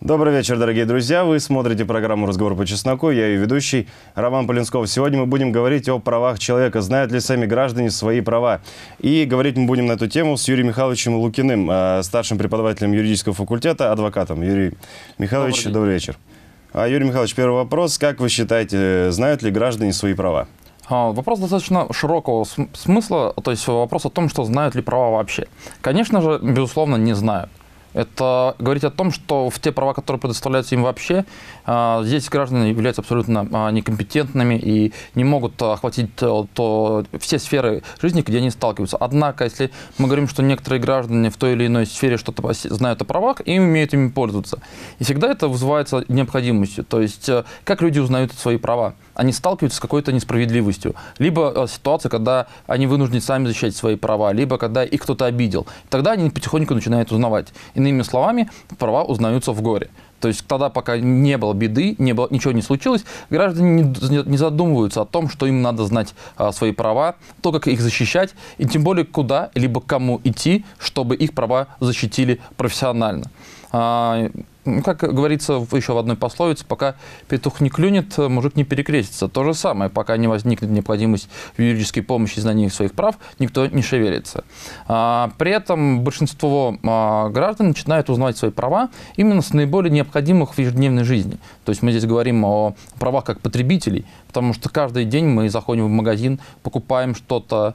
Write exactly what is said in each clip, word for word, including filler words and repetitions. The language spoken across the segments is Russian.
Добрый вечер, дорогие друзья. Вы смотрите программу «Разговор по чесноку». Я ее ведущий Роман Полинсков. Сегодня мы будем говорить о правах человека. Знают ли сами граждане свои права? И говорить мы будем на эту тему с Юрием Михайловичем Лукиным, старшим преподавателем юридического факультета, адвокатом. Юрий Михайлович, добрый, добрый вечер. Юрий Михайлович, первый вопрос. Как вы считаете, знают ли граждане свои права? Вопрос достаточно широкого смысла, то есть вопрос о том, что знают ли права вообще. Конечно же, безусловно, не знают. Это говорить о том, что в те права, которые предоставляются им вообще, здесь граждане являются абсолютно некомпетентными и не могут охватить то, все сферы жизни, где они сталкиваются. Однако, если мы говорим, что некоторые граждане в той или иной сфере что-то знают о правах и умеют ими пользоваться, и всегда это вызывается необходимостью. То есть, как люди узнают свои права? Они сталкиваются с какой-то несправедливостью. Либо ситуация, когда они вынуждены сами защищать свои права, либо когда их кто-то обидел. Тогда они потихоньку начинают узнавать. Иными словами, права узнаются в горе. То есть тогда, пока не было беды, не было, ничего не случилось, граждане не, не задумываются о том, что им надо знать а, свои права, то, как их защищать, и тем более куда, либо к кому идти, чтобы их права защитили профессионально. А, Как говорится еще в одной пословице, пока петух не клюнет, мужик не перекрестится. То же самое, пока не возникнет необходимость в юридической помощи и знании своих прав, никто не шевелится. При этом большинство граждан начинают узнавать свои права именно с наиболее необходимых в ежедневной жизни. То есть мы здесь говорим о правах как потребителей, потому что каждый день мы заходим в магазин, покупаем что-то,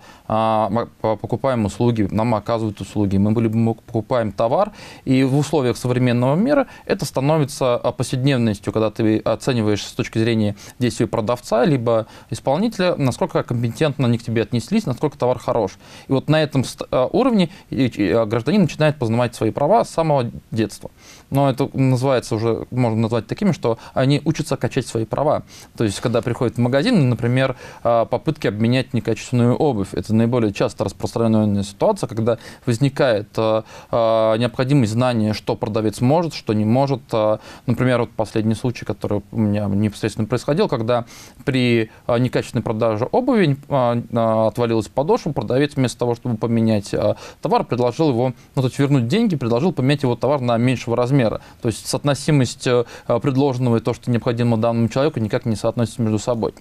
покупаем услуги, нам оказывают услуги, мы покупаем товар, и в условиях современного мира это становится повседневностью, когда ты оцениваешь с точки зрения действий продавца либо исполнителя, насколько компетентно они к тебе отнеслись, насколько товар хорош. И вот на этом уровне гражданин начинает познавать свои права с самого детства. Но это называется уже, можно назвать такими, что они учатся качать свои права. То есть, когда приходят в магазин, например, попытки обменять некачественную обувь. Это наиболее часто распространенная ситуация, когда возникает необходимость знания, что продавец может, что не может. Например, вот последний случай, который у меня непосредственно происходил, когда при некачественной продаже обуви отвалилась подошва, продавец вместо того, чтобы поменять товар, предложил его, ну, то есть вернуть деньги, предложил поменять его товар на меньшего размера. То есть соотносимость предложенного и то, что необходимо данному человеку, никак не соотносится между собой.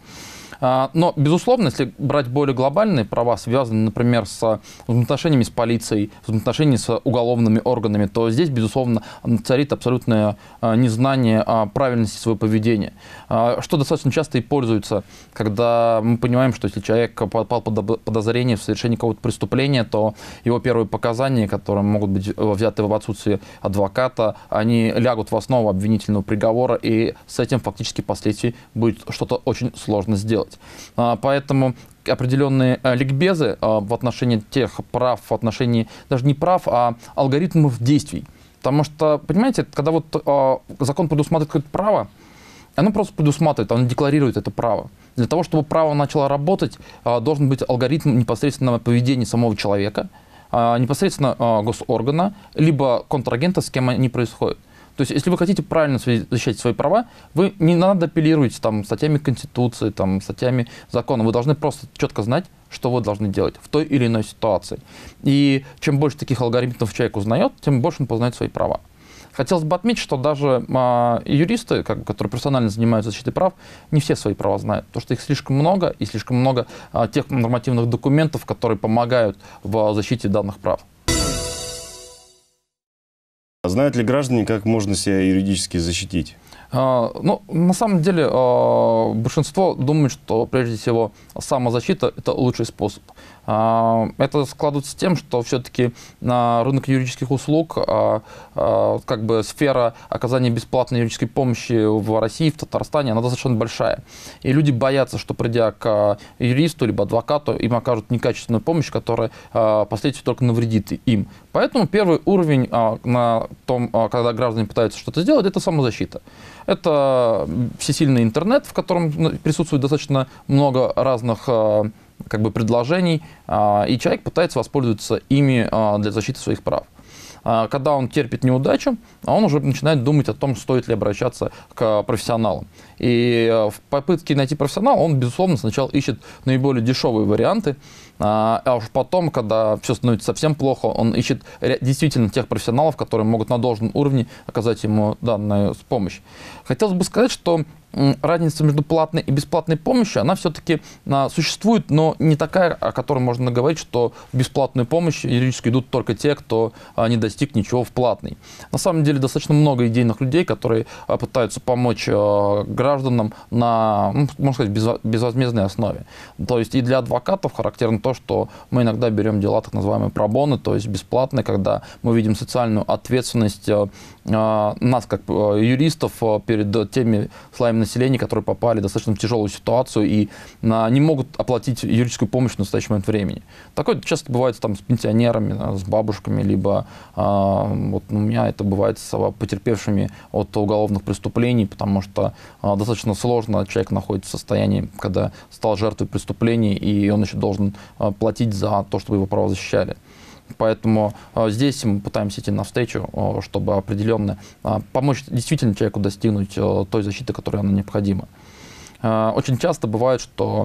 Но, безусловно, если брать более глобальные права, связанные, например, с взаимоотношениями с полицией, с взаимоотношениями с уголовными органами, то здесь, безусловно, царит абсолютное незнание правильности своего поведения. Что достаточно часто и пользуется, когда мы понимаем, что если человек попал под подозрение в совершении какого-то преступления, то его первые показания, которые могут быть взяты в отсутствие адвоката, они лягут в основу обвинительного приговора, и с этим фактически впоследствии будет что-то очень сложно сделать. Поэтому определенные ликбезы в отношении тех прав, в отношении даже не прав, а алгоритмов действий. Потому что, понимаете, когда вот закон предусматривает какое-то право, оно просто предусматривает, оно декларирует это право. Для того, чтобы право начало работать, должен быть алгоритм непосредственного поведения самого человека, непосредственно госоргана, либо контрагента, с кем они происходят. То есть, если вы хотите правильно защищать свои права, вы не надо апеллировать там, статьями Конституции, там, статьями закона. Вы должны просто четко знать, что вы должны делать в той или иной ситуации. И чем больше таких алгоритмов человек узнает, тем больше он познает свои права. Хотелось бы отметить, что даже а, юристы, как, которые профессионально занимаются защитой прав, не все свои права знают, потому что их слишком много, и слишком много а, тех нормативных документов, которые помогают в защите данных прав. Знают ли граждане, как можно себя юридически защитить? А, ну, на самом деле, а, большинство думает, что прежде всего самозащита – это лучший способ. А, это складывается с тем, что все-таки на рынок юридических услуг, а, а, как бы сфера оказания бесплатной юридической помощи в России, в Татарстане, она достаточно большая. И люди боятся, что придя к юристу либо адвокату, им окажут некачественную помощь, которая а, впоследствии только навредит им. Поэтому первый уровень а, на том, а, когда граждане пытаются что-то сделать, это самозащита. Это всесильный интернет, в котором присутствует достаточно много разных как бы предложений, и человек пытается воспользоваться ими для защиты своих прав. Когда он терпит неудачу, он уже начинает думать о том, стоит ли обращаться к профессионалам. И в попытке найти профессионала он, безусловно, сначала ищет наиболее дешевые варианты, а уж потом, когда все становится совсем плохо, он ищет действительно тех профессионалов, которые могут на должном уровне оказать ему данную помощь. Хотелось бы сказать, что разница между платной и бесплатной помощью, она все-таки а, существует, но не такая, о которой можно говорить, что в бесплатную помощь юридически идут только те, кто а, не достиг ничего в платной. На самом деле достаточно много идейных людей, которые а, пытаются помочь а, гражданам на, ну, можно сказать, без, безвозмездной основе. То есть и для адвокатов характерно то, что мы иногда берем дела так называемые пробоны, то есть бесплатные, когда мы видим социальную ответственность а, а, нас, как а, юристов, а, перед теми слоями населения, которые попали в достаточно тяжелую ситуацию и а, не могут оплатить юридическую помощь в настоящий момент времени. Такое часто бывает там, с пенсионерами, да, с бабушками, либо а, вот у меня это бывает с потерпевшими от уголовных преступлений, потому что а, достаточно сложно человек находится в состоянии, когда стал жертвой преступлений, и он еще должен а, платить за то, чтобы его права защищали. Поэтому а, здесь мы пытаемся идти навстречу, а, чтобы определенно а, помочь действительно человеку достигнуть а, той защиты, которая она необходима. А, очень часто бывает, что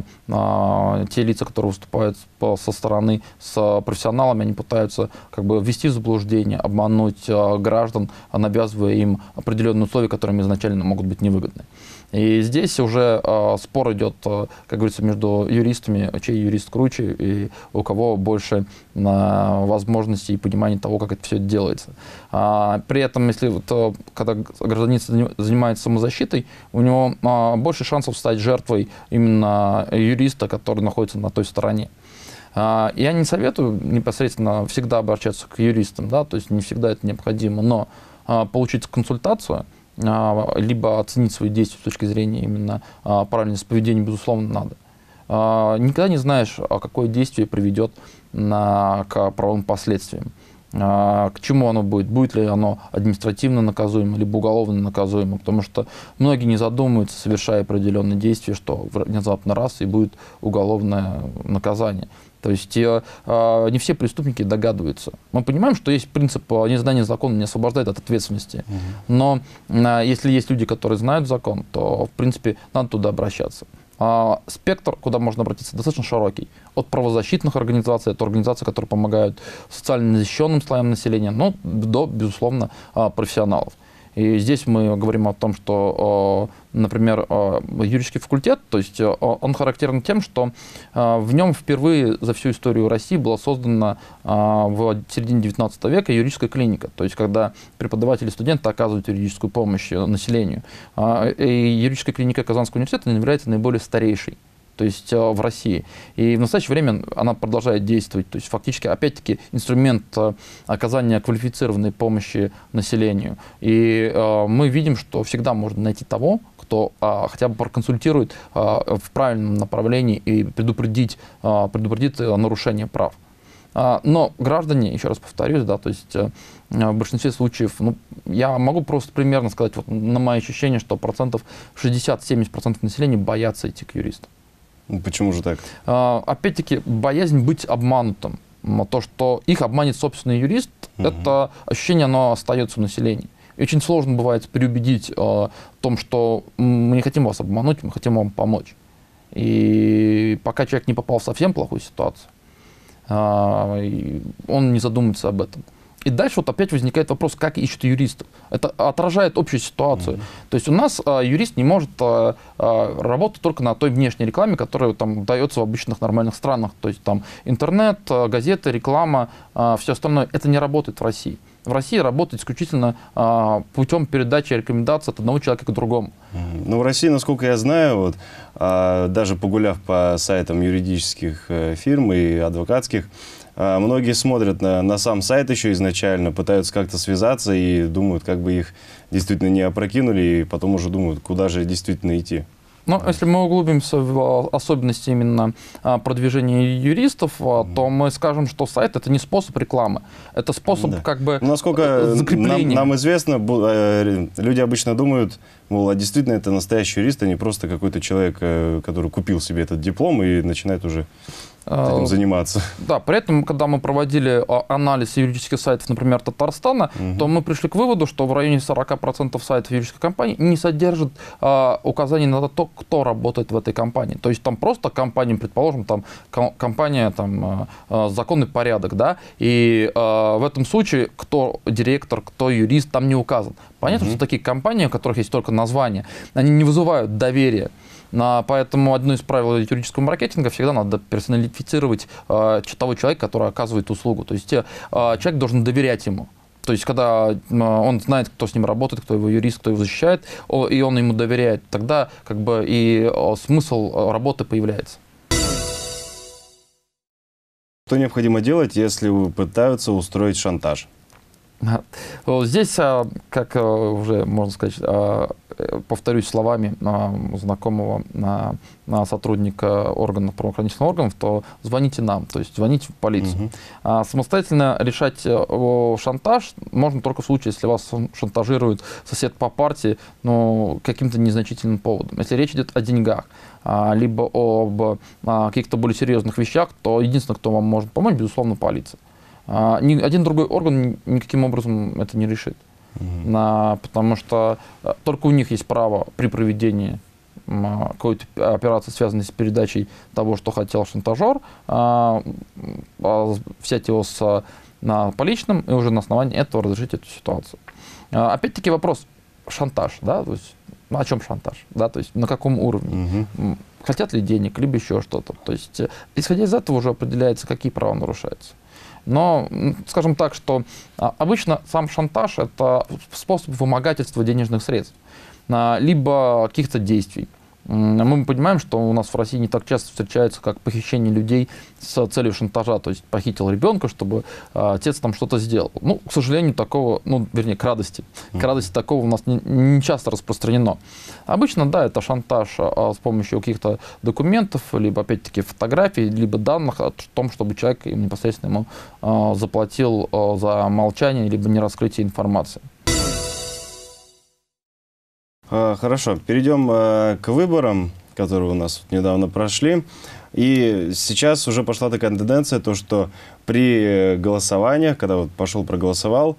а, те лица, которые выступают по, со стороны с профессионалами, они пытаются как бы ввести в заблуждение, обмануть а, граждан, навязывая им определенные условия, которые им изначально могут быть невыгодны. И здесь уже э, спор идет, э, как говорится, между юристами, чей юрист круче и у кого больше э, возможностей и понимания того, как это все делается. А, при этом, если вот, э, когда гражданин занимается самозащитой, у него э, больше шансов стать жертвой именно юриста, который находится на той стороне. А, я не советую непосредственно всегда обращаться к юристам, да, то есть не всегда это необходимо, но э, получить консультацию, либо оценить свои действия с точки зрения именно а, правильности поведения, безусловно, надо. А, никогда не знаешь, какое действие приведет на, к правовым последствиям. А, к чему оно будет? Будет ли оно административно наказуемо, либо уголовно наказуемо? Потому что многие не задумываются, совершая определенные действия, что внезапно раз и будет уголовное наказание. То есть э, э, не все преступники догадываются. Мы понимаем, что есть принцип э, незнания закона не освобождает от ответственности. Угу. Но э, если есть люди, которые знают закон, то, в принципе, надо туда обращаться. А спектр, куда можно обратиться, достаточно широкий. От правозащитных организаций, от организаций, которые помогают социально незащищенным слоям населения, но до, безусловно, профессионалов. И здесь мы говорим о том, что, например, юридический факультет, то есть он характерен тем, что в нем впервые за всю историю России была создана в середине девятнадцатого века юридическая клиника, то есть когда преподаватели и студенты оказывают юридическую помощь населению. И юридическая клиника Казанского университета является наиболее старейшей, то есть э, в России. И в настоящее время она продолжает действовать. То есть фактически, опять-таки, инструмент э, оказания квалифицированной помощи населению. И э, мы видим, что всегда можно найти того, кто э, хотя бы проконсультирует э, в правильном направлении и предупредить, э, предупредит нарушение прав. Э, но граждане, еще раз повторюсь, да, то есть э, в большинстве случаев, ну, я могу просто примерно сказать, вот, на мои ощущения, что процентов шестьдесят-семьдесят процентов населения боятся идти к юристу. Почему же так? Опять-таки, боязнь быть обманутым. То, что их обманет собственный юрист, угу. это ощущение, оно остается в населении. И очень сложно бывает переубедить в том, что мы не хотим вас обмануть, мы хотим вам помочь. И пока человек не попал в совсем плохую ситуацию, он не задумывается об этом. И дальше вот опять возникает вопрос, как ищут юристов. Это отражает общую ситуацию. Mm-hmm. То есть у нас а, юрист не может а, а, работать только на той внешней рекламе, которая там дается в обычных нормальных странах. То есть там интернет, а, газеты, реклама, а, все остальное. Это не работает в России. В России работает исключительно а, путем передачи рекомендаций от одного человека к другому. Mm-hmm. Ну, в России, насколько я знаю, вот, а, даже погуляв по сайтам юридических а, фирм и адвокатских, многие смотрят на, на сам сайт еще изначально, пытаются как-то связаться и думают, как бы их действительно не опрокинули, и потом уже думают, куда же действительно идти. Ну, если мы углубимся в особенности именно продвижения юристов, то мы скажем, что сайт – это не способ рекламы, это способ да. как бы насколько нам, нам известно, люди обычно думают, мол, а действительно это настоящий юрист, а не просто какой-то человек, который купил себе этот диплом и начинает уже этим заниматься. Да, при этом, когда мы проводили анализ юридических сайтов, например, Татарстана, угу. то мы пришли к выводу, что в районе сорока процентов сайтов юридической компании не содержат а, указаний на то, кто работает в этой компании. То есть там просто компания, предположим, там компания, там, а, законный порядок, да, и а, в этом случае кто директор, кто юрист, там не указан. Понятно, угу. что такие компании, у которых есть только название, они не вызывают доверия. А, поэтому одно из правил юридического маркетинга — всегда надо персонифицировать а, того человека, который оказывает услугу. То есть а, человек должен доверять ему. То есть когда а, он знает, кто с ним работает, кто его юрист, кто его защищает, о, и он ему доверяет, тогда как бы и о, смысл работы появляется. Что необходимо делать, если пытаются устроить шантаж? Здесь, как уже можно сказать, повторюсь словами знакомого сотрудника органов, правоохранительных органов, то звоните нам, то есть звоните в полицию. Угу. Самостоятельно решать шантаж можно только в случае, если вас шантажирует сосед по партии, но каким-то незначительным поводом. Если речь идет о деньгах, либо об каких-то более серьезных вещах, то единственное, кто вам может помочь, безусловно, полиция. Ни один другой орган никаким образом это не решит. Mm-hmm. На, потому что только у них есть право при проведении какой-то операции, связанной с передачей того, что хотел шантажер, взять его с на поличным и уже на основании этого разрешить эту ситуацию. Опять-таки вопрос шантаж, да, то есть ну, о чем шантаж, да, то есть на каком уровне, mm-hmm. хотят ли денег, либо еще что-то. То есть исходя из этого уже определяется, какие права нарушаются. Но, скажем так, что обычно сам шантаж — это способ вымогательства денежных средств, либо каких-то действий. Мы понимаем, что у нас в России не так часто встречается, как похищение людей с целью шантажа, то есть похитил ребенка, чтобы отец там что-то сделал. Ну, к сожалению, такого, ну, вернее, к радости, к радости такого у нас не, не часто распространено. Обычно, да, это шантаж с помощью каких-то документов, либо, опять-таки, фотографий, либо данных о том, чтобы человек непосредственно ему заплатил за молчание, либо нераскрытие информации. Хорошо, перейдем к выборам, которые у нас недавно прошли. И сейчас уже пошла такая тенденция, то, что при голосованиях, когда вот пошел проголосовал,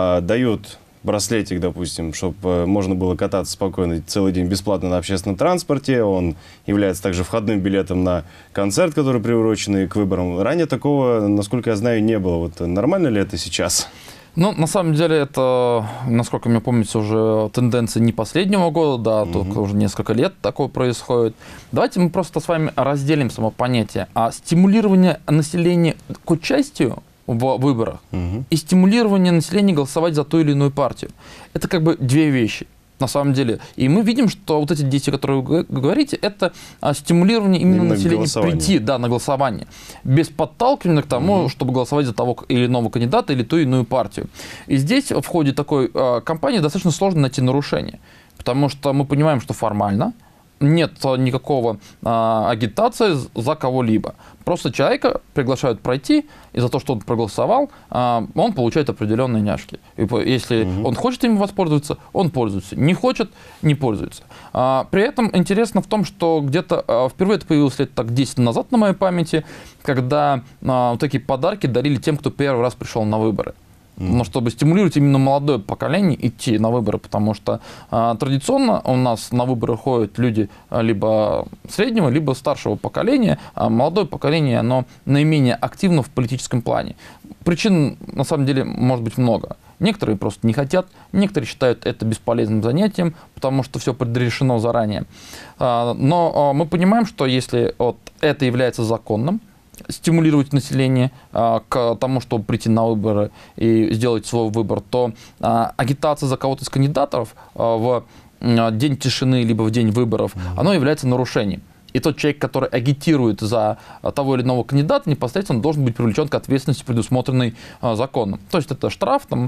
дают браслетик, допустим, чтобы можно было кататься спокойно целый день бесплатно на общественном транспорте. Он является также входным билетом на концерт, который приурочен к выборам. Ранее такого, насколько я знаю, не было. Вот нормально ли это сейчас? Ну, на самом деле, это, насколько мне помнится, уже тенденция не последнего года, да, mm-hmm. только уже несколько лет такое происходит. Давайте мы просто с вами разделим само понятие. А стимулирование населения к участию в выборах mm-hmm. и стимулирование населения голосовать за ту или иную партию — это как бы две вещи. На самом деле. И мы видим, что вот эти действия, которые вы говорите, это а, стимулирование именно, именно населения прийти, да, на голосование, без подталкивания к тому, угу. чтобы голосовать за того или иного кандидата или ту или иную партию. И здесь в ходе такой а, кампании достаточно сложно найти нарушения, потому что мы понимаем, что формально нет никакого а, агитации за кого-либо. Просто человека приглашают пройти, и за то, что он проголосовал, а, он получает определенные няшки. И если угу. он хочет им воспользоваться, он пользуется. Не хочет, не пользуется. А, при этом интересно в том, что где-то а, впервые это появилось лет так десять назад на моей памяти, когда а, вот такие подарки дарили тем, кто первый раз пришел на выборы. Но чтобы стимулировать именно молодое поколение идти на выборы, потому что а, традиционно у нас на выборы ходят люди либо среднего, либо старшего поколения, а молодое поколение, оно наименее активно в политическом плане. Причин, на самом деле, может быть много. Некоторые просто не хотят, некоторые считают это бесполезным занятием, потому что все предрешено заранее. А, но а, мы понимаем, что если вот, это является законным, стимулировать население а, к тому, чтобы прийти на выборы и сделать свой выбор, то а, агитация за кого-то из кандидатов а, в а, день тишины либо в день выборов, mm-hmm. оно является нарушением. И тот человек, который агитирует за а, того или иного кандидата, непосредственно должен быть привлечен к ответственности, предусмотренной а, законом. То есть это штраф там,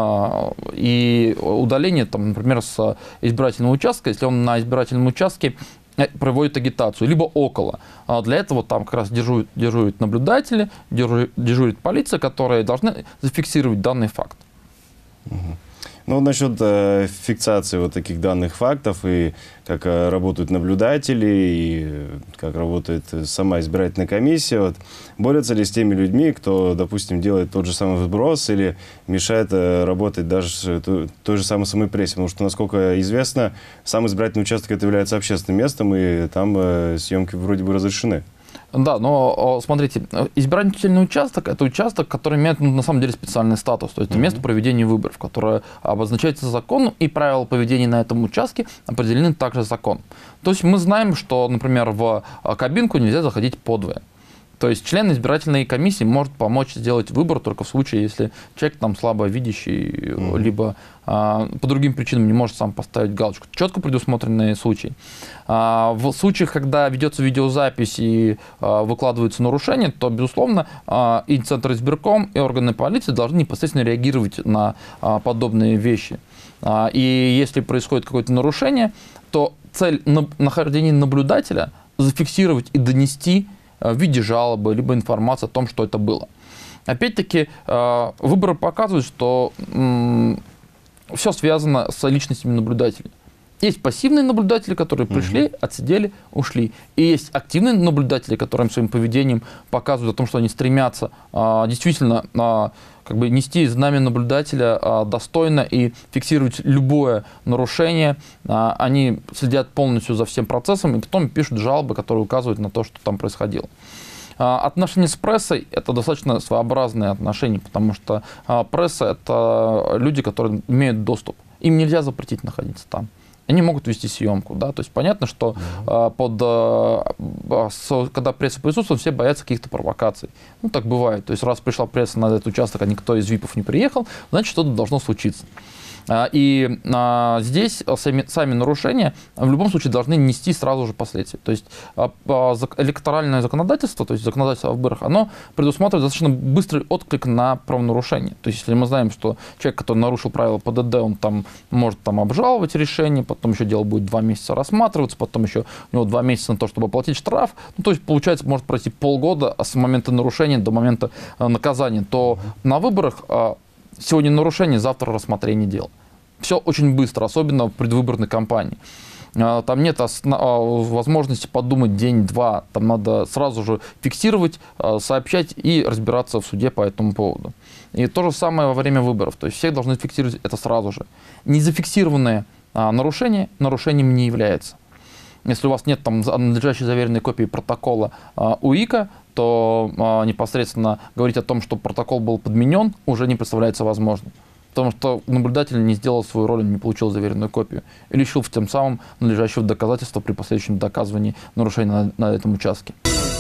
а, и удаление, там, например, с избирательного участка, если он на избирательном участке проводит агитацию, либо около. А для этого там как раз дежурят, дежурят наблюдатели, дежурит, дежурит полиция, которые должны зафиксировать данный факт. Угу. Ну, вот насчет э, фиксации вот таких данных фактов и как э, работают наблюдатели, и э, как работает сама избирательная комиссия, вот, борются ли с теми людьми, кто, допустим, делает тот же самый вброс или мешает э, работать даже той, той же самой самой прессе? Потому что, насколько известно, сам избирательный участок это является общественным местом, и там э, съемки вроде бы разрешены. Да, но смотрите, избирательный участок – это участок, который имеет, ну, на самом деле, специальный статус. То есть это место проведения выборов, которое обозначается законом, и правила поведения на этом участке определены также законом. То есть мы знаем, что, например, в кабинку нельзя заходить подвое. То есть член избирательной комиссии может помочь сделать выбор только в случае, если человек там слабовидящий, mm-hmm. либо а, по другим причинам не может сам поставить галочку. Четко предусмотренные случаи. А, в случаях, когда ведется видеозапись и а, выкладываются нарушения, то, безусловно, а, и Центр избирком, и органы полиции должны непосредственно реагировать на а, подобные вещи. А, и если происходит какое-то нарушение, то цель на, нахождения наблюдателя зафиксировать и донести в виде жалобы, либо информации о том, что это было. Опять-таки, выборы показывают, что все связано с личностями наблюдателей. Есть пассивные наблюдатели, которые пришли, угу. отсидели, ушли. И есть активные наблюдатели, которые своим поведением показывают о том, что они стремятся действительно как бы нести знамя наблюдателя а, достойно и фиксировать любое нарушение. А, они следят полностью за всем процессом и потом пишут жалобы, которые указывают на то, что там происходило. А, отношения с прессой – это достаточно своеобразные отношения, потому что а, пресса – это люди, которые имеют доступ. Им нельзя запретить находиться там. Они могут вести съемку, да, то есть понятно, что mm-hmm. э, под, э, с, когда пресса присутствует, все боятся каких-то провокаций. Ну, так бывает. То есть раз пришла пресса на этот участок, а никто из випов не приехал, значит, что-то должно случиться. И а, здесь сами, сами нарушения в любом случае должны нести сразу же последствия. То есть а, а, электоральное законодательство, то есть законодательство о выборах, оно предусматривает достаточно быстрый отклик на правонарушение. То есть если мы знаем, что человек, который нарушил правила ПДД, он там может там обжаловать решение, потом еще дело будет два месяца рассматриваться, потом еще у него два месяца на то, чтобы оплатить штраф. Ну, то есть получается, может пройти полгода с момента нарушения до момента а, наказания. То на выборах а, сегодня нарушение, завтра рассмотрение дела. Все очень быстро, особенно в предвыборной кампании. Там нет возможности подумать день-два, там надо сразу же фиксировать, сообщать и разбираться в суде по этому поводу. И то же самое во время выборов, то есть все должны фиксировать это сразу же. Незафиксированное нарушение нарушением не является. Если у вас нет там надлежащей заверенной копии протокола УИКа, то непосредственно говорить о том, что протокол был подменен, уже не представляется возможным. Потому что наблюдатель не сделал свою роль, он не получил заверенную копию. И лишил тем самым надлежащего доказательства при последующем доказывании нарушения на, на этом участке.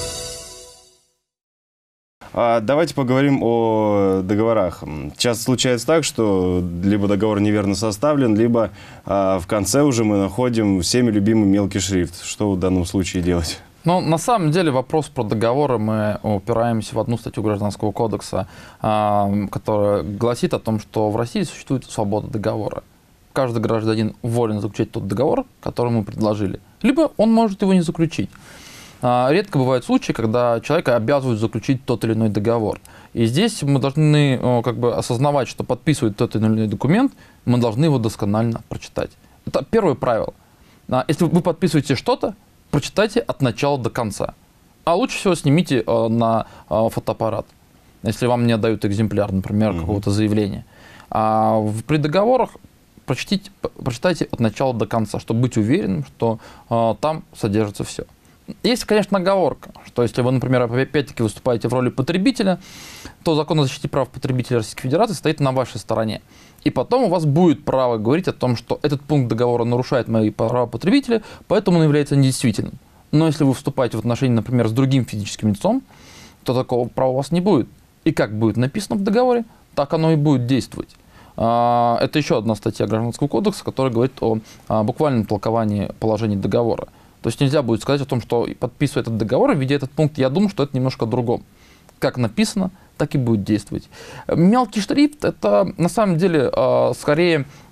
А давайте поговорим о договорах. Часто случается так, что либо договор неверно составлен, либо а, в конце уже мы находим всеми любимый мелкий шрифт. Что в данном случае делать? Но на самом деле вопрос про договоры, мы упираемся в одну статью Гражданского кодекса, которая гласит о том, что в России существует свобода договора. Каждый гражданин волен заключить тот договор, который ему предложили. Либо он может его не заключить. Редко бывают случаи, когда человека обязывают заключить тот или иной договор. И здесь мы должны как бы осознавать, что подписывать тот или иной документ, мы должны его досконально прочитать. Это первое правило. Если вы подписываете что-то, прочитайте от начала до конца. А лучше всего снимите э, на э, фотоаппарат, если вам не отдают экземпляр, например, mm-hmm. какого-то заявления. А в, при договорах прочтите, прочитайте от начала до конца, чтобы быть уверенным, что э, там содержится все. Есть, конечно, оговорка, что если вы, например, опять-таки выступаете в роли потребителя, то закон о защите прав потребителей Российской Федерации стоит на вашей стороне. И потом у вас будет право говорить о том, что этот пункт договора нарушает мои права потребителя, поэтому он является недействительным. Но если вы вступаете в отношения, например, с другим физическим лицом, то такого права у вас не будет. И как будет написано в договоре, так оно и будет действовать. Это еще одна статья Гражданского кодекса, которая говорит о буквальном толковании положений договора. То есть нельзя будет сказать о том, что подписывая этот договор, введя этот пункт, я думаю, что это немножко другом. Как написано, так и будет действовать. Мелкий шрифт – это на самом деле скорее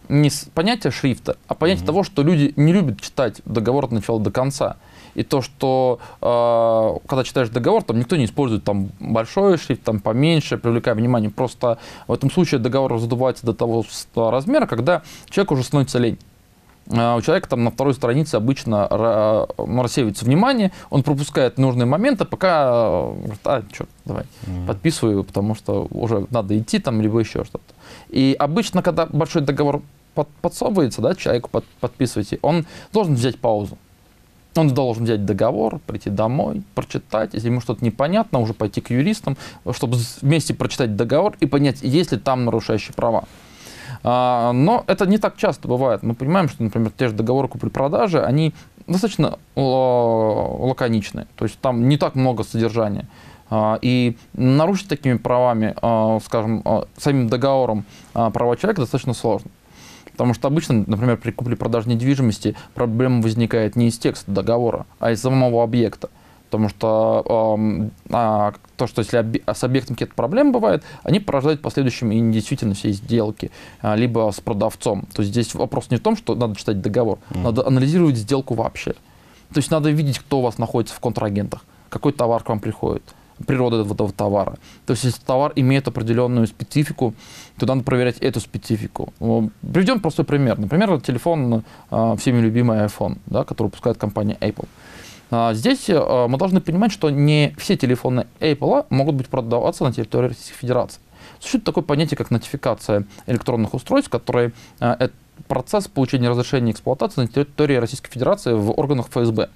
не понятие шрифта, а понятие mm-hmm. того, что люди не любят читать договор от начала до конца. И то, что э, когда читаешь договор, там никто не использует там большой шрифт, там поменьше, привлекая внимание. Просто в этом случае договор раздувается до того размера, когда человеку уже становится лень. Э, у человека там на второй странице обычно э, рассеивается внимание, он пропускает нужные моменты, пока э, говорит, а, черт, давай, mm-hmm. подписываю, потому что уже надо идти там, либо еще что-то. И обычно, когда большой договор под, подсовывается, да, человеку под, подписываете, он должен взять паузу. Он должен взять договор, прийти домой, прочитать. Если ему что-то непонятно, уже пойти к юристам, чтобы вместе прочитать договор и понять, есть ли там нарушающие права. А, но это не так часто бывает. Мы понимаем, что, например, те же договоры купли-продажи, они достаточно лаконичные. То есть там не так много содержания. А, и нарушить такими правами, а, скажем, а, самим договором а, права человека достаточно сложно. Потому что обычно, например, при купле-продаже недвижимости проблема возникает не из текста договора, а из самого объекта. Потому что э, а, то, что если объ... с объектом какие-то проблемы бывают, они порождают в последующем и недействительность всей сделки, а, либо с продавцом. То есть здесь вопрос не в том, что надо читать договор, mm. надо анализировать сделку вообще. То есть надо видеть, кто у вас находится в контрагентах, какой товар к вам приходит, природа этого товара. То есть если товар имеет определенную специфику, то надо проверять эту специфику. Приведем простой пример. Например, телефон, всеми любимый iPhone, да, который выпускает компания Apple. Здесь мы должны понимать, что не все телефоны Apple могут быть продаваться на территории Российской Федерации. Существует такое понятие, как нотификация электронных устройств, который это процесс получения разрешения эксплуатации на территории Российской Федерации в органах эф эс бэ.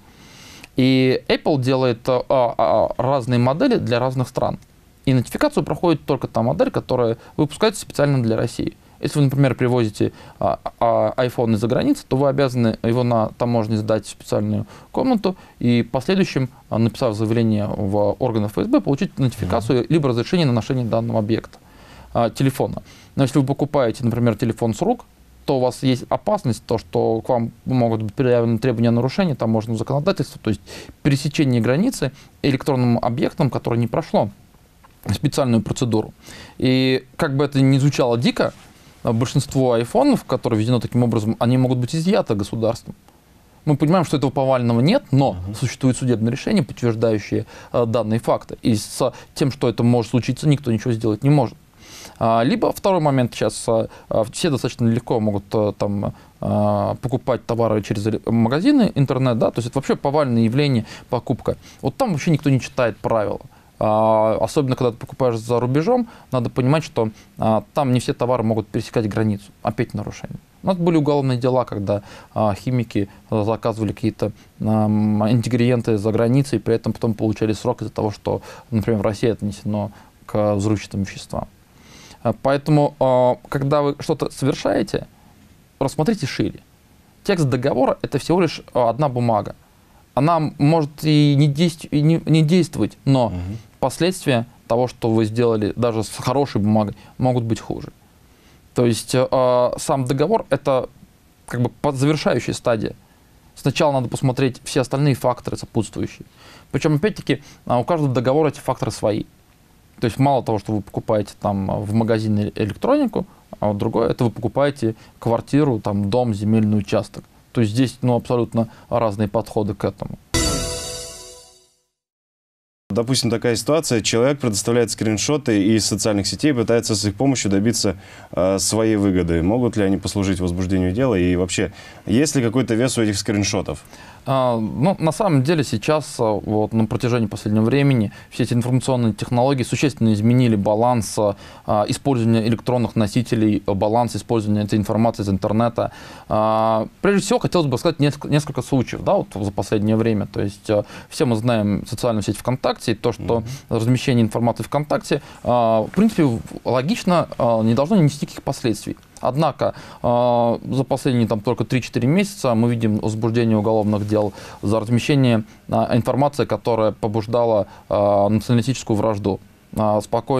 И Apple делает а, а, разные модели для разных стран. И нотификацию проходит только та модель, которая выпускается специально для России. Если вы, например, привозите а, а, iPhone из-за границы, то вы обязаны его на таможне сдать в специальную комнату и в последующем, а, написав заявление в органы эф эс бэ, получить нотификацию mm-hmm. либо разрешение на ношение данного объекта, а, телефона. Но если вы покупаете, например, телефон с рук, то у вас есть опасность, то, что к вам могут быть предъявлены требования о нарушении таможенного законодательства, то есть пересечение границы электронным объектом, которое не прошло специальную процедуру. И как бы это ни звучало дико, большинство айфонов, которые введено таким образом, они могут быть изъяты государством. Мы понимаем, что этого повального нет, но uh-huh. существует судебное решение, подтверждающее э, данные факты. И с тем, что это может случиться, никто ничего сделать не может. Либо второй момент, сейчас все достаточно легко могут там покупать товары через магазины, интернет, да, то есть это вообще повальное явление покупка. Вот там вообще никто не читает правила. Особенно, когда ты покупаешь за рубежом, надо понимать, что там не все товары могут пересекать границу. Опять нарушение. У нас были уголовные дела, когда химики заказывали какие-то ингредиенты за границей, и при этом потом получали срок из-за того, что, например, в России отнесено к взрывчатым веществам. Поэтому, когда вы что-то совершаете, рассмотрите шире. Текст договора – это всего лишь одна бумага. Она может и не, действ... и не, не действовать, но угу. последствия того, что вы сделали даже с хорошей бумагой, могут быть хуже. То есть э, сам договор – это как бы завершающая стадия. Сначала надо посмотреть все остальные факторы сопутствующие. Причем, опять-таки, у каждого договора эти факторы свои. То есть мало того, что вы покупаете там в магазине электронику, а вот другое, это вы покупаете квартиру, там, дом, земельный участок. То есть здесь ну, абсолютно разные подходы к этому. Допустим, такая ситуация, человек предоставляет скриншоты из социальных сетей, пытается с их помощью добиться э, своей выгоды. Могут ли они послужить возбуждению дела? И вообще, есть ли какой-то вес у этих скриншотов? А, ну, на самом деле сейчас, вот, на протяжении последнего времени, все эти информационные технологии существенно изменили баланс а, использования электронных носителей, баланс использования этой информации из интернета. А, прежде всего, хотелось бы сказать несколько, несколько случаев, да, вот, за последнее время. То есть а, все мы знаем социальную сеть ВКонтакте, и то, что mm-hmm. размещение информации ВКонтакте, а, в принципе, логично, а, не должно нести никаких последствий. Однако э, за последние там, только три-четыре месяца мы видим возбуждение уголовных дел за размещение э, информации, которая побуждала э, националистическую вражду. Э, спокойно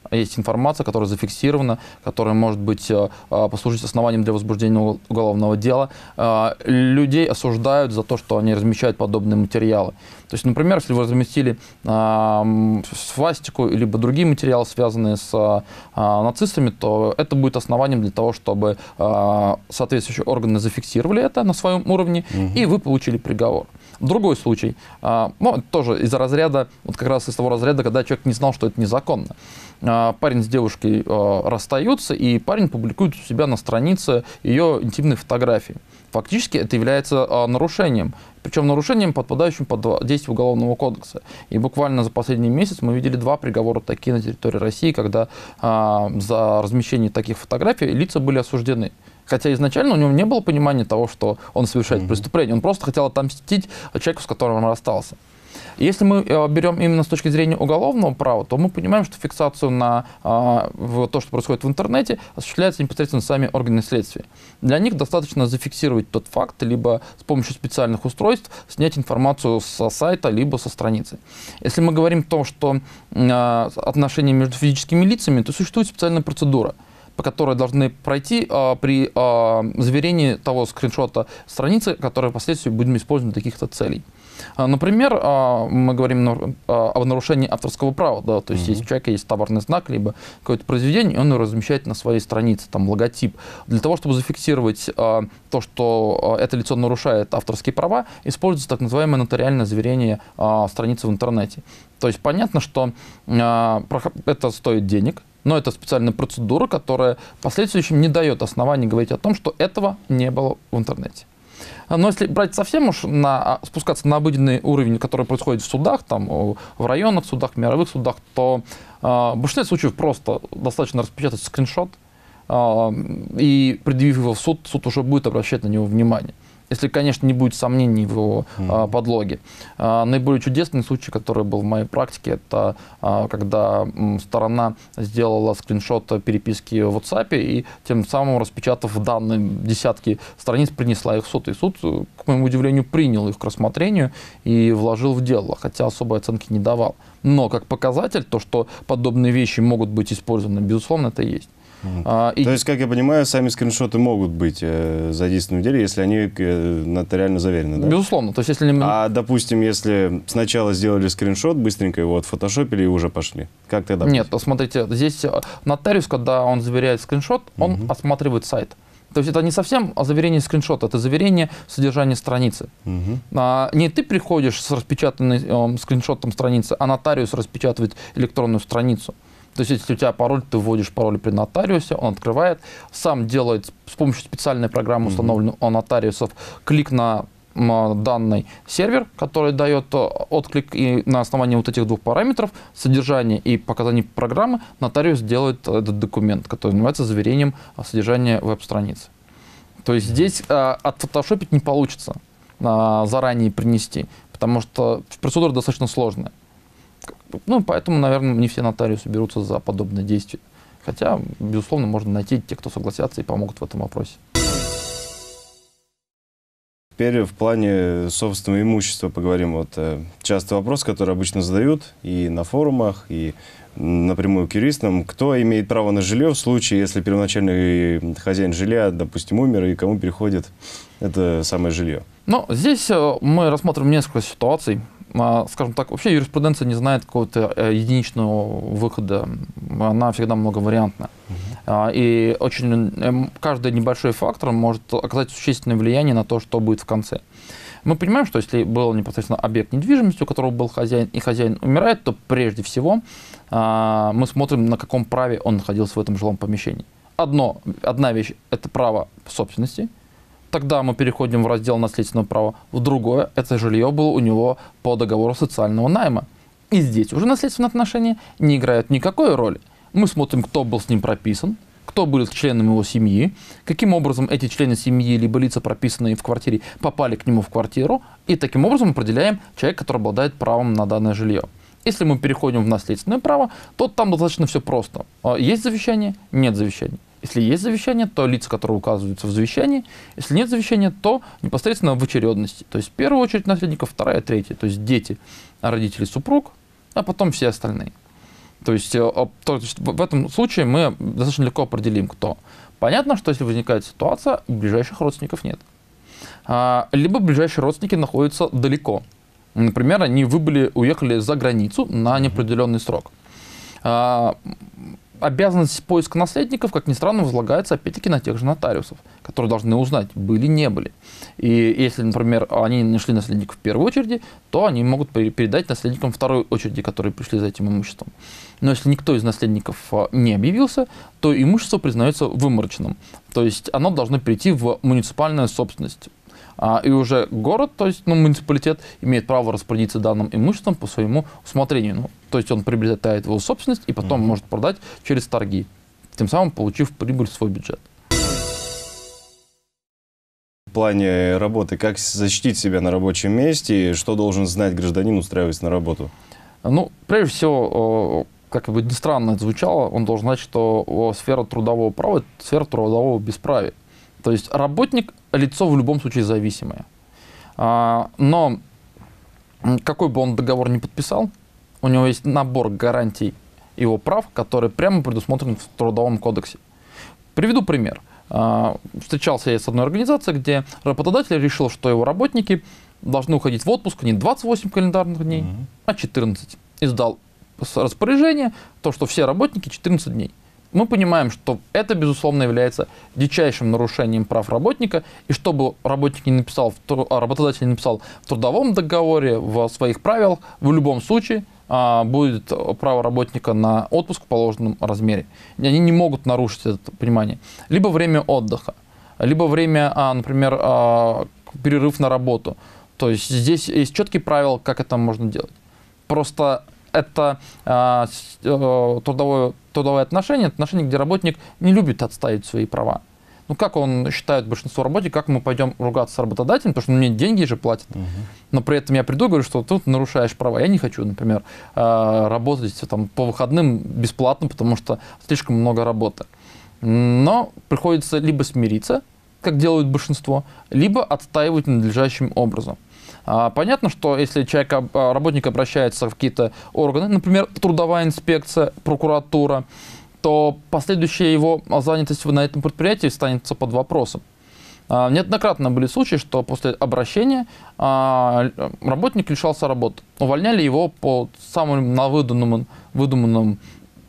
есть информация, которая зафиксирована, которая может быть послужить основанием для возбуждения уголовного дела. Людей осуждают за то, что они размещают подобные материалы. То есть, например, если вы разместили э, свастику либо другие материалы, связанные с э, нацистами, то это будет основанием для того, чтобы э, соответствующие органы зафиксировали это на своем уровне, угу. и вы получили приговор. Другой случай, э, ну, тоже из-за разряда, вот как раз из того разряда, когда человек не знал, что это незаконно. Э, парень с девушкой э, расстаются, и парень публикует у себя на странице ее интимные фотографии. Фактически это является а, нарушением, причем нарушением, подпадающим под действие Уголовного кодекса. И буквально за последний месяц мы видели два приговора такие на территории России, когда а, за размещение таких фотографий лица были осуждены. Хотя изначально у него не было понимания того, что он совершает mm-hmm. преступление. Он просто хотел отомстить человеку, с которым он расстался. Если мы берем именно с точки зрения уголовного права, то мы понимаем, что фиксацию на а, в то, что происходит в интернете, осуществляется непосредственно сами органы следствия. Для них достаточно зафиксировать тот факт, либо с помощью специальных устройств снять информацию со сайта, либо со страницы. Если мы говорим о том, что а, отношения между физическими лицами, то существует специальная процедура, по которой должны пройти а, при а, заверении того скриншота страницы, который впоследствии будем использовать для каких-то целей. Например, мы говорим о нарушении авторского права, да, то есть mm-hmm. если у человека есть товарный знак, либо какое-то произведение, он его размещает на своей странице, там логотип. Для того, чтобы зафиксировать то, что это лицо нарушает авторские права, используется так называемое нотариальное заверение страницы в интернете. То есть понятно, что это стоит денег, но это специальная процедура, которая впоследствии не дает оснований говорить о том, что этого не было в интернете. Но если брать совсем уж, на, спускаться на обыденный уровень, который происходит в судах, там, в районных судах, в мировых судах, то э, в большинстве случаев просто достаточно распечатать скриншот, э, и, предъявив его в суд, суд уже будет обращать на него внимание. Если, конечно, не будет сомнений в его mm-hmm. э, подлоге. Э, наиболее чудесный случай, который был в моей практике, это э, когда м, сторона сделала скриншот переписки в WhatsApp и тем самым, распечатав данные десятки страниц, принесла их в суд. И суд, к моему удивлению, принял их к рассмотрению и вложил в дело, хотя особой оценки не давал. Но как показатель, то, что подобные вещи могут быть использованы, безусловно, это и есть. Mm-hmm. а, и... То есть, как я понимаю, сами скриншоты могут быть э, задействованы в деле, если они э, нотариально заверены, да? Безусловно. То есть, если... А, допустим, если сначала сделали скриншот, быстренько его отфотошопили и уже пошли, как тогда? Нет, будет? Смотрите, здесь нотариус, когда он заверяет скриншот, он mm-hmm. осматривает сайт. То есть это не совсем заверение скриншота, это заверение содержания страницы. Угу. А, не ты приходишь с распечатанным э, скриншотом страницы, а нотариус распечатывает электронную страницу. То есть если у тебя пароль, ты вводишь пароль при нотариусе, он открывает, сам делает с помощью специальной программы, установленной у нотариусов, клик на данный сервер, который дает отклик, и на основании вот этих двух параметров, содержания и показаний программы, нотариус делает этот документ, который называется заверением содержания веб-страницы. То есть здесь э, отфотошопить не получится, э, заранее принести, потому что процедура достаточно сложная. Ну, поэтому, наверное, не все нотариусы берутся за подобные действия. Хотя, безусловно, можно найти тех, кто согласятся и помогут в этом вопросе. Теперь в плане собственного имущества поговорим. Вот э, частый вопрос, который обычно задают и на форумах, и напрямую к юристам. Кто имеет право на жилье в случае, если первоначальный хозяин жилья, допустим, умер, и кому переходит это самое жилье? Ну, здесь мы рассмотрим несколько ситуаций. Скажем так, вообще юриспруденция не знает какого-то единичного выхода. Она всегда многовариантна. Uh-huh. И очень, каждый небольшой фактор может оказать существенное влияние на то, что будет в конце. Мы понимаем, что если был непосредственно объект недвижимости, у которого был хозяин, и хозяин умирает, то прежде всего мы смотрим, на каком праве он находился в этом жилом помещении. Одно, одна вещь – это право собственности. Тогда мы переходим в раздел наследственного права. В другое, это жилье было у него по договору социального найма. И здесь уже наследственные отношения не играют никакой роли. Мы смотрим, кто был с ним прописан, кто был членом его семьи, каким образом эти члены семьи, либо лица, прописанные в квартире, попали к нему в квартиру, и таким образом определяем человека, который обладает правом на данное жилье. Если мы переходим в наследственное право, то там достаточно все просто. Есть завещание, нет завещания. Если есть завещание, то лица, которые указываются в завещании. Если нет завещания, то непосредственно в очередности. То есть в первую очередь наследников, вторая, третья. То есть дети, родители, супруг, а потом все остальные. То есть, то есть в этом случае мы достаточно легко определим, кто. Понятно, что если возникает ситуация, ближайших родственников нет. Либо ближайшие родственники находятся далеко. Например, они выбыли, уехали за границу на неопределенный срок. Обязанность поиска наследников, как ни странно, возлагается опять-таки на тех же нотариусов, которые должны узнать, были, не были. И если, например, они нашли наследников в первой очереди, то они могут передать наследникам второй очереди, которые пришли за этим имуществом. Но если никто из наследников не объявился, то имущество признается вымороченным. То есть оно должно перейти в муниципальную собственность. И уже город, то есть ну, муниципалитет, имеет право распорядиться данным имуществом по своему усмотрению. Ну, то есть он приобретает его собственность и потом mm-hmm. может продать через торги, тем самым получив прибыль в свой бюджет. В плане работы, как защитить себя на рабочем месте, что должен знать гражданин, устраиваясь на работу? Ну, прежде всего, как бы ни странно это звучало, он должен знать, что сфера трудового права – это сфера трудового бесправия. То есть работник – лицо в любом случае зависимое. Но какой бы он договор ни подписал, у него есть набор гарантий его прав, которые прямо предусмотрены в Трудовом кодексе. Приведу пример. Встречался я с одной организацией, где работодатель решил, что его работники должны уходить в отпуск не двадцать восемь календарных дней, mm-hmm. а четырнадцать. Издал распоряжение, то, что все работники четырнадцать дней. Мы понимаем, что это, безусловно, является дичайшим нарушением прав работника, и чтобы работник не написал, работодатель не написал в трудовом договоре, в своих правилах, в любом случае а, будет право работника на отпуск в положенном размере. И они не могут нарушить это понимание. Либо время отдыха, либо время, а, например, а, перерыв на работу. То есть здесь есть четкие правила, как это можно делать. Просто это э, трудовое, трудовое отношение, отношение, где работник не любит отстаивать свои права. Ну, как он считает большинство работников, как мы пойдем ругаться с работодателем, потому что мне деньги же платят. Uh-huh. Но при этом я приду и говорю, что тут нарушаешь права. Я не хочу, например, э, работать там, по выходным бесплатно, потому что слишком много работы. Но приходится либо смириться, как делают большинство, либо отстаивать надлежащим образом. Понятно, что если человек, работник обращается в какие-то органы, например, трудовая инспекция, прокуратура, то последующая его занятость на этом предприятии станет под вопросом. Неоднократно были случаи, что после обращения работник лишался работы. Увольняли его по самым выдуманным, выдуманным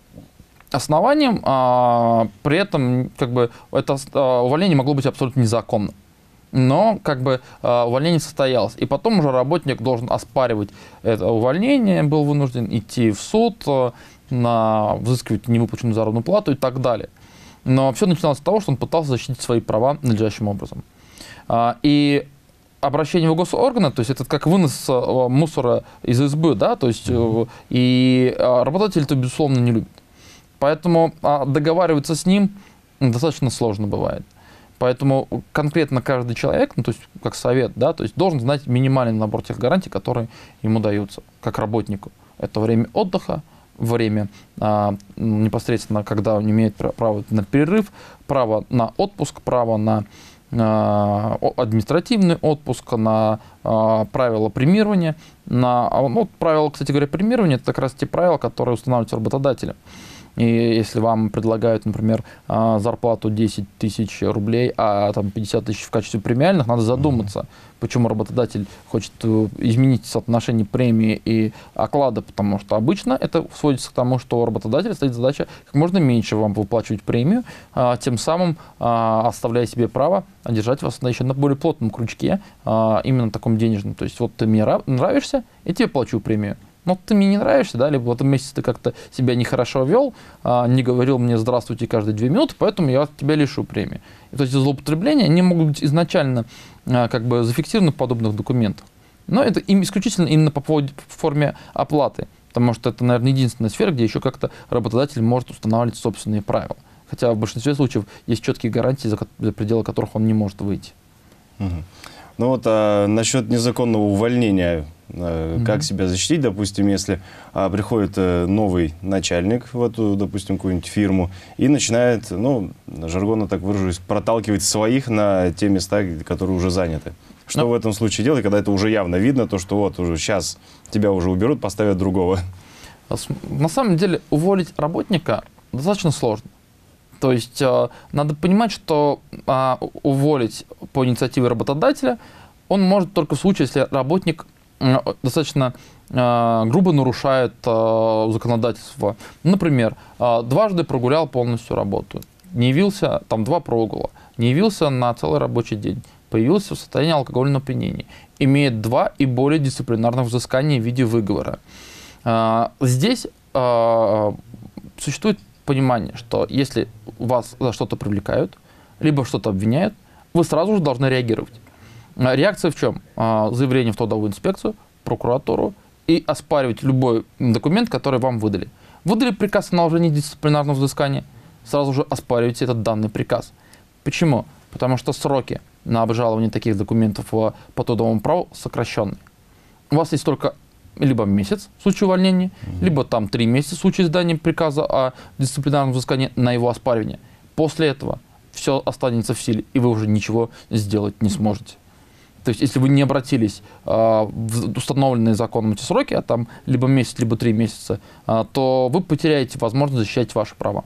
основаниям, при этом как бы, это увольнение могло быть абсолютно незаконным. Но как бы э, увольнение состоялось. И потом уже работник должен оспаривать это увольнение, был вынужден идти в суд, э, на, взыскивать невыплаченную заработную плату и так далее. Но все начиналось с того, что он пытался защитить свои права надлежащим образом. Э, и обращение в госорганы, то есть это как вынос э, мусора из избы, да, то есть э, и э, работодатель это, безусловно, не любит. Поэтому э, договариваться с ним достаточно сложно бывает. Поэтому конкретно каждый человек, ну, то есть как совет, да, то есть должен знать минимальный набор тех гарантий, которые ему даются как работнику. Это время отдыха, время а, непосредственно, когда он имеет право на перерыв, право на отпуск, право на а, административный отпуск, на а, правила премирования. На, ну, правила, кстати говоря, премирования – это как раз те правила, которые устанавливаются работодателем. И если вам предлагают, например, зарплату десять тысяч рублей, а там пятьдесят тысяч в качестве премиальных, надо задуматься, почему работодатель хочет изменить соотношение премии и оклада, потому что обычно это сводится к тому, что у работодателя стоит задача как можно меньше вам выплачивать премию, тем самым оставляя себе право держать вас еще на более плотном крючке, именно таком денежном. То есть вот ты мне нравишься, и тебе плачу премию. Но ты мне не нравишься, да, либо в этом месяце ты как-то себя нехорошо вел, а, не говорил мне «здравствуйте» каждые две минуты, поэтому я тебя лишу премии. И, то есть злоупотребления, они могут быть изначально а, как бы зафиксированы в подобных документах. Но это им исключительно именно по поводу, в форме оплаты, потому что это, наверное, единственная сфера, где еще как-то работодатель может устанавливать собственные правила. Хотя в большинстве случаев есть четкие гарантии, за, за пределы которых он не может выйти. Угу. Ну вот а, насчет незаконного увольнения, а, mm-hmm. как себя защитить, допустим, если а, приходит а, новый начальник в эту, допустим, какую-нибудь фирму и начинает, ну, жаргонно так выражусь, проталкивать своих на те места, которые уже заняты. Что no. в этом случае делать, когда это уже явно видно, то, что вот уже сейчас тебя уже уберут, поставят другого? На самом деле уволить работника достаточно сложно. То есть э, надо понимать, что э, уволить по инициативе работодателя он может только в случае, если работник э, достаточно э, грубо нарушает э, законодательство. Например, э, дважды прогулял полностью работу, не явился, там два прогула, не явился на целый рабочий день, появился в состоянии алкогольного опьянения, имеет два и более дисциплинарных взысканий в виде выговора. Э, здесь э, существует понимание, что если вас за что-то привлекают, либо что-то обвиняют, вы сразу же должны реагировать. Реакция в чем? Заявление в трудовую инспекцию, прокуратуру и оспаривать любой документ, который вам выдали. Выдали приказ о наложении дисциплинарного взыскания, сразу же оспаривайте этот данный приказ. Почему? Потому что сроки на обжалование таких документов по трудовому праву сокращенные. У вас есть только либо месяц в случае увольнения, mm-hmm. либо там три месяца в случае издания приказа о дисциплинарном взыскании на его оспаривание. После этого все останется в силе, и вы уже ничего сделать не сможете. То есть, если вы не обратились э, в установленные законом эти сроки, а там либо месяц, либо три месяца, э, то вы потеряете возможность защищать ваши права.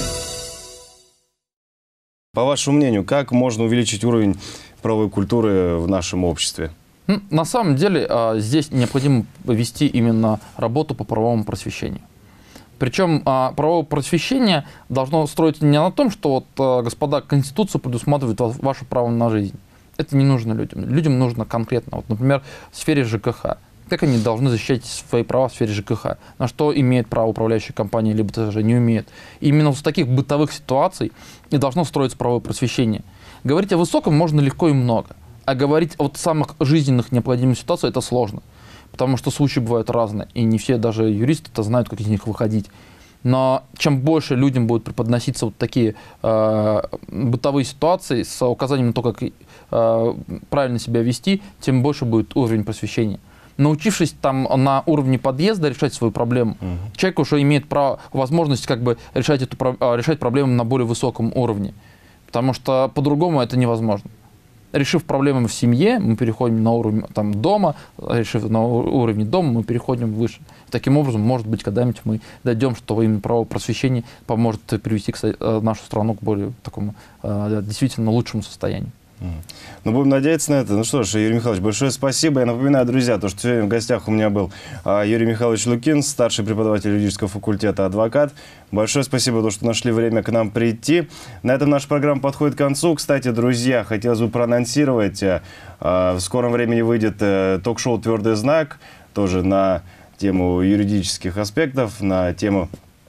По вашему мнению, как можно увеличить уровень правовой культуры в нашем обществе? На самом деле здесь необходимо вести именно работу по правовому просвещению. Причем правовое просвещение должно строиться не на том, что вот, господа, Конституция предусматривает ваше право на жизнь. Это не нужно людям. Людям нужно конкретно. Вот, например, в сфере ЖКХ. Как они должны защищать свои права в сфере ЖКХ? На что имеет право управляющая компания, либо даже не умеет. И именно с таких бытовых ситуаций и должно строиться правовое просвещение. Говорить о высоком можно легко и много. А говорить о вот самых жизненных необходимых ситуациях это сложно, потому что случаи бывают разные, и не все даже юристы-то знают, как из них выходить. Но чем больше людям будут преподноситься вот такие э, бытовые ситуации с указанием на то, как э, правильно себя вести, тем больше будет уровень просвещения. Научившись там на уровне подъезда решать свою проблему, uh-huh. человек уже имеет право, возможность как бы решать, эту, решать проблему на более высоком уровне, потому что по-другому это невозможно. Решив проблемы в семье, мы переходим на уровень там, дома, решив на уровне дома, мы переходим выше. Таким образом, может быть, когда-нибудь мы дойдем, что именно правовое просвещение поможет привести нашу страну к более такому действительно лучшему состоянию. Ну, будем надеяться на это. Ну что ж, Юрий Михайлович, большое спасибо. Я напоминаю, друзья, то, что сегодня в гостях у меня был Юрий Михайлович Лукин, старший преподаватель юридического факультета, адвокат. Большое спасибо, то, что нашли время к нам прийти. На этом наша программа подходит к концу. Кстати, друзья, хотелось бы проанонсировать. В скором времени выйдет ток-шоу «Твердый знак», тоже на тему юридических аспектов, на тему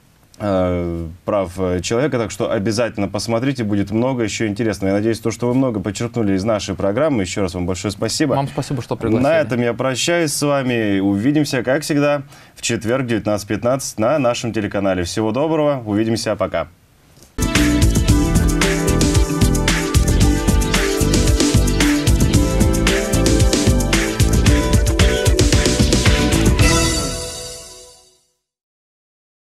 прав человека, так что обязательно посмотрите, будет много еще интересного. Я надеюсь, то, что вы много подчеркнули из нашей программы. Еще раз вам большое спасибо. Вам спасибо, что пригласили. На этом я прощаюсь с вами. Увидимся, как всегда, в четверг в девятнадцать пятнадцать на нашем телеканале. Всего доброго, увидимся, пока.